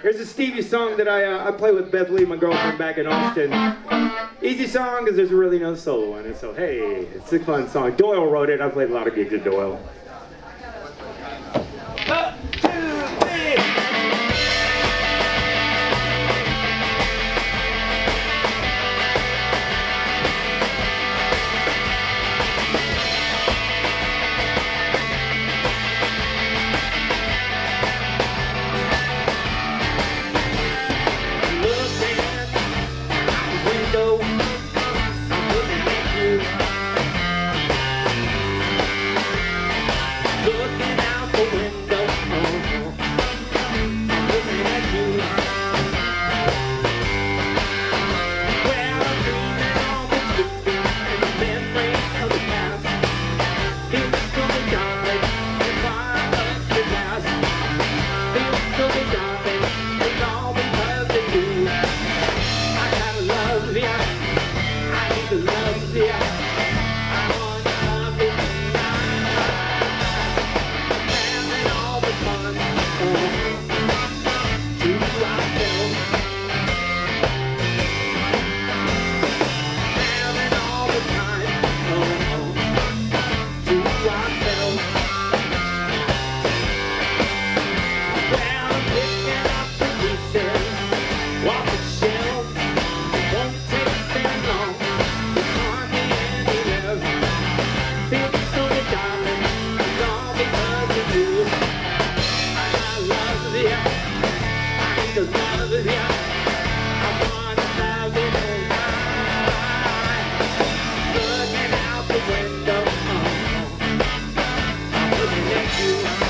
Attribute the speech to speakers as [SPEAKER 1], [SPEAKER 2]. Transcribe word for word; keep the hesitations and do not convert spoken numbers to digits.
[SPEAKER 1] Here's a Stevie song that I uh, I play with Beth Lee, my girlfriend back in Austin. Easy song because there's really no solo in it. So hey, it's a fun song. Doyle wrote it. I played a lot of gigs with Doyle. One, two, three.
[SPEAKER 2] Looking out the window, I'm looking at you. Well, I'm dreaming all the sleeping and the memories of the past. Feels so darling, the fire of the glass. Feels so darling, it's all because of you. I gotta love ya, I need to love ya. I wanna love you tonight. Having all the fun, oh, to ourselves. Having all the time, oh, to ourselves. Well, I'm picking up the pieces off the shelf. It won't take very long. There's hardly any left. Feels so darling, it's all because of you. I love ya, I need to love ya. I wanna love you tonight. Looking out the window, oh, I'm looking at you.